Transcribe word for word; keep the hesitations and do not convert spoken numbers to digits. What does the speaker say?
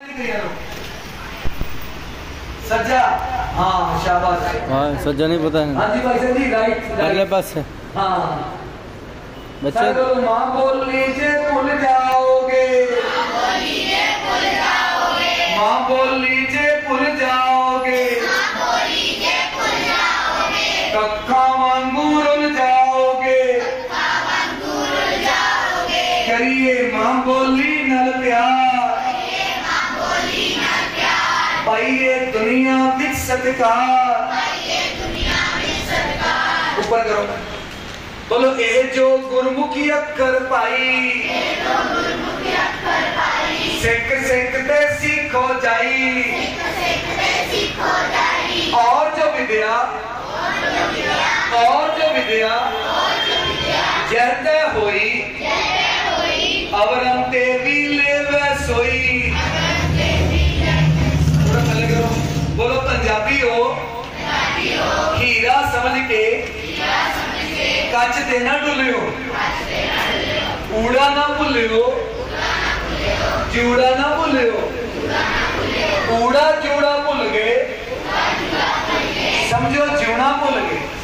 सज्जा, हाँ शाबाश। हाँ सज्जा नहीं पता है। हाँ जी भाई साहब जी, राइट अगले पास है। हाँ बच्चे माँ बोल लीजिए भूल जाओगे, माँ बोल लीजिए भूल जाओगे, कक्का वांगू रुल जाओगे, करिए माँ बोली नल प्यार, पाइए दुनिया विच सत्कार। ऊपर करो, बोलो ए जो गुरमुखी अक्कर पाई, सिख सिख ते सीखो जाई, और जो विद्या और जो विद्या जैते होई अवरम ते भी लेवे सोई। बोलो पंजाबी हो हीरा समझ के कच देना डुलियो, ऊड़ा ना भूलियो, जूड़ा ना भूलियो, ऊड़ा जूड़ा भूल गए समझो जीवना भूल गए।